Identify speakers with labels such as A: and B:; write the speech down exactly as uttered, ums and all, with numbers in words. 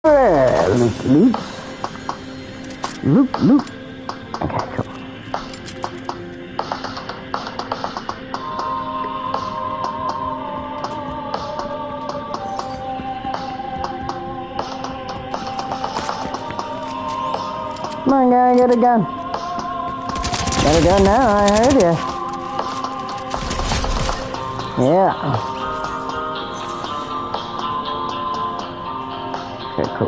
A: Loop, loop. Loop, loop. Okay, cool. Come on, guy, get a gun. Got a gun now, I heard you. Yeah. Okay, cool.